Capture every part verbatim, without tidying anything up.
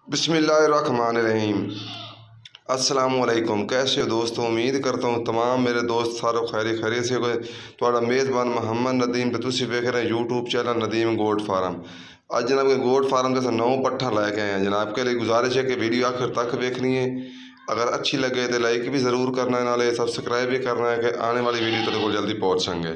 बिस्मिल्लाहिर्रहमानिर्रहीम। अस्सलामुअलैकुम। कैसे हो दोस्तों? उम्मीद करता हूँ तमाम मेरे दोस्त सारे खैरी खैरियत से होए। थोड़ा मेज़बान मोहम्मद नदीम ते तुसीं वेख रहे हैं YouTube channel Nadeem goat farm. अज जनाब के गोट फार्म जैसा नौ पट्ठा लैके आए हैं। जनाब के लिए गुजारिश है कि वीडियो आखिर तक देखनी है। अगर अच्छी लगे तो लाइक भी ज़रूर करना है, नाले सबसक्राइब भी करना है कि आने वाली वीडियो तेरे को जल्दी पहुँच सकें।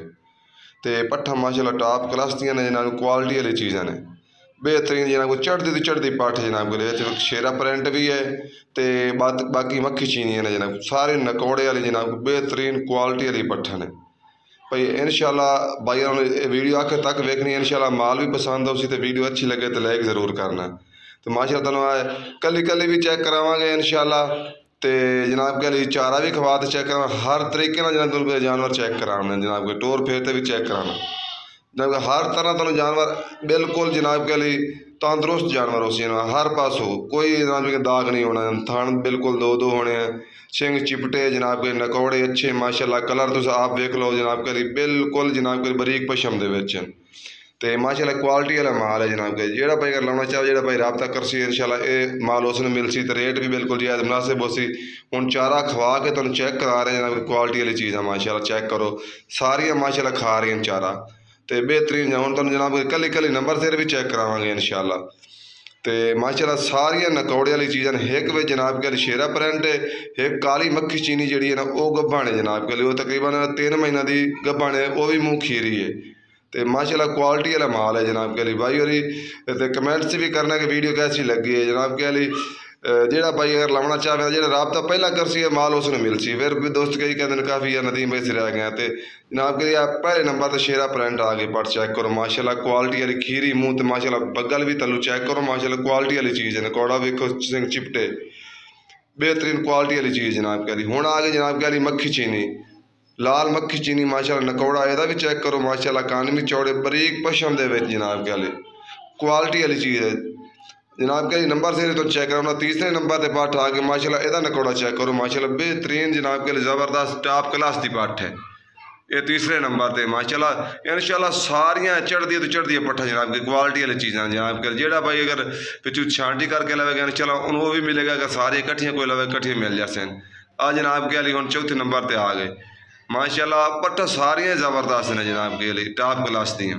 तो पट्ठा माशाल्लाह टॉप क्लास दियां ने, जनाब क्वालिटी वाली चीज़ां ने, बेहतरीन जनाब को चढ़ती तो चढ़ती पट्ठ जनाब के लिए शेरा प्रिंट भी है तो बात बाकी मक्खी चीनी ने जनाब सारे नकौड़े वाली जनाब बेहतरीन क्वालिटी वाली पट्ठा ने भाई। इंशाल्लाह भाई वीडियो आखिर तक देखनी है। इंशाल्लाह माल भी पसंद हो तो वीडियो अच्छी लगे तो लाइक ज़रूर करना। तो माशाल्लाह तुम कली कली भी चेक करावांगे इंशाल्लाह। तो जनाब के लिए चारा भी खवा तो चेक करा, हर तरीके जनाब जानवर चेक कराने जनाब के टोर फेरते भी चेक कराना जनाब हर तरह तुम जानवर बिल्कुल जनाब के लिए तंदुरुस्त जानवर हो हर पास हो, कोई जनाब के दाग नहीं होना, थान बिल्कुल दो दो होने हैं, सिंग चिपटे जनाब के नकौड़े अच्छे माशाल्लाह। कलर तुम आप देख लो जनाब के लिए बिल्कुल जनाब के बरीक पशम दे तो माशाल्लाह क्वालिटी वाला माल है जनाब के। जो भाई अगर लाना चाहे जो भाई रबता करसी इंशाल्लाह ये माल उसने मिलसी तो रेट भी बिल्कुल जायज़ मुनासिब होसी। हुण चारा खवा के तुम चेक करा रहे हैं जनाब क्वालिटी वाली चीज़ है माशाल्लाह। चेक करो सारियां माशाल्लाह खा रही हैं चारा तो बेहतरीन। हम तुम जनाब कली कली नंबर से भी चेक करावांगे इंशाल्लाह। तो माशाल्लाह सारिया नकौड़े वाली चीज़ां एक वे जनाब के शेरा प्रिंट है, एक काली मक्खी चीनी जी है ना वो गब्बन है जनाब के लिए, वो तकरीबन तीन महीना की गब्बन है, वो भी मुँह खीरी है। तो माशाल्लाह क्वालिटी वाला माल है जनाब के लिए भाई। और तो कमेंट्स भी करना कि वीडियो कैसी लगी है जनाब के लिए। जोड़ा भाई अगर लाना चाहे जो रबता पहला करसी है माल उसने मिलसी, फिर भी दोस्त कई कहते हैं काफ़ी यार नदीम भाई से रह गए। तो जनाब के लिए पहले नंबर तो शेरा प्रिंट आ गई पट चेक करो माशाल्लाह क्वालिटी वाली खीरी मुँह तो माशाल्लाह बगल भी तलू चेक करो माशाल्लाह क्वालिटी वाली चीज़ है। कौड़ा वेखो सिंग चिपटे बेहतरीन क्वालिटी वाली चीज़ जनाब के लिए। हुण आ गई जनाब के लिए मक्खी चीनी, लाल मक्खी चीनी माशाल्लाह नकौड़ा यदा भी चेक करो माशाल्लाह, कान भी चौड़े बरीक पशम दे जनाब के लिए क्वालिटी वाली चीज़ है जनाब के लिए। नंबर से तो चेक करो तीसरे नंबर पर पट्ठ आ गए माशाल्लाह, यदा नकौड़ा चेक करो माशाल्लाह बेहतरीन जनाब के लिए ज़बरदस्त टॉप क्लास की पट्ठ है ये तीसरे नंबर पर माशाल्लाह। इंशाल्लाह सारियां चढ़दी तो चढ़दी पट्ठा जनाब की क्वालिटी वाली चीज़ां जनाब के। जोड़ा भाई अगर पिछू छांटी करके लवेगा इंशाल्लाह उन वो भी मिलेगा, अगर सारे कट्ठियाँ कोई लवे कट्ठियाँ मिल जाते आ जनाब के लिए। हम चौथे नंबर पर आ गए माशाल्लाह पट्ठा सारियां ज़बरदस्त ने जनाब के लिए टॉप क्लास दियाँ।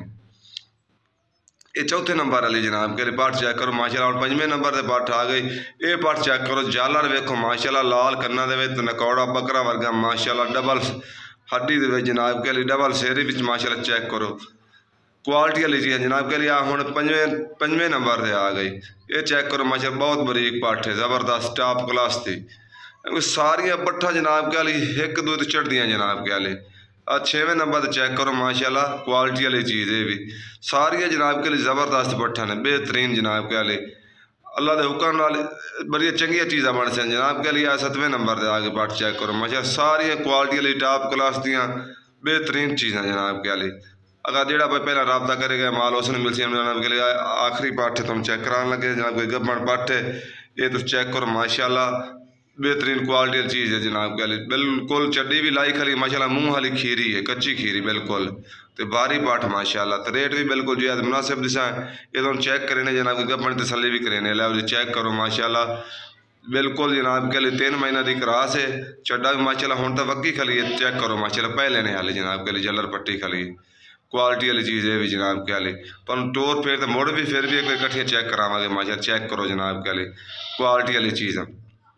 ये चौथे नंबर वाली जनाब के लिए पट्ठ चेक करो माशाल्लाह। और पंजवें नंबर पर पट्ठ आ गई ये पट्ठ चेक करो जालर वेखो माशाल्लाह, लाल कन्ना दे विच नकौड़ा बकरा वर्गा माशाल्लाह, डबल हड्डी दे विच जनाब के लिए डबल शेरी विच माशाल्लाह। चेक करो क्वालिटी वाली चीज़ जनाब के लिए। हुण पंजवें पंजवें नंबर पर आ गई ये चेक करो माशाल्लाह, बहुत बरीक पट्ठ है ज़बरदस्त टॉप क्लास थी। सारिया पट्ठा जनाब के लिए एक दो तो चढ़दियाँ जनाब के लिए। छेवें नंबर पर चेक करो माशाल्लाह क्वालिटी वाली चीज़ है भी सारिया जनाब के लिए ज़बरदस्त पट्ठा ने बेहतरीन जनाब के लिए। अल्लाह के हुक्म नाल बड़ी चंगिया चीज़ा बन सन जनाब के लिए। सतवें नंबर पर आके पट्ठ चेक करो माशाल्लाह सारिया क्वालिटी वाली टॉप क्लास दियाँ बेहतरीन चीज़ा जनाब के लिए। अगर जोड़ा भाई पहला रबता करेगा माल उसने मिल सी जनाब के लिए। आखिरी पट्ठ तुम चेक कराने लगे जनाब के गब्बन पट्ठ है ये तुम चेक करो माशाल्लाह बेहतरीन क्वालिटी वाली चीज़ है जनाब के लिए। बिल्कुल चड्डी भी लाई खली माशाल्लाह, मुँह वाली खीरी है कच्ची खीरी बिल्कुल तो भारी पाठ माशाल्लाह। तो रेट भी बिल्कुल जो है मुनासिब दिशा ये तुम चेक करें जनाब के गब्बन तसली भी करें लै चेक करो माशाल्लाह बिल्कुल जनाब के लिए। तीन महीना की क्रास है चड्डा भी माशाल्लाह हुण तो वक्की खली है चेक करो माशाल्लाह, पहले ने हाले जनाब के लिए जलर पट्टी खली क्वालिटी वाली चीज़ है भी जनाब के लिए। तुम टोर फिर तो मुड़ भी फिर भी एक कट्ठियाँ चेक करावे माशाल्लाह। चेक करो जनाब के लिए क्वालिटी वाली चीज़ है।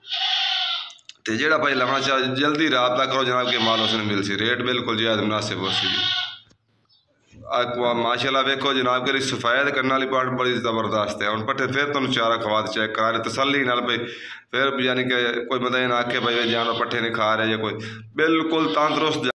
तो जोड़ा भाई लाना चाहे जल्दी रबता करो जनाब के माल उसने मिल सी, रेट बिल्कुल जायज़ मुनासिब हो सी माशाल्लाह। वेखो जनाब के लिए सफायद करने वाली पार्ट बड़ी ज़बरदस्त है। हम पट्ठे फिर तुम चारा खवा चेक करा रहे तसली नाल भाई, फिर यानी कि कोई बंदा ना आखे भाई जानवर पट्ठे नहीं खा रहे या कोई बिल्कुल तंदुरुस्त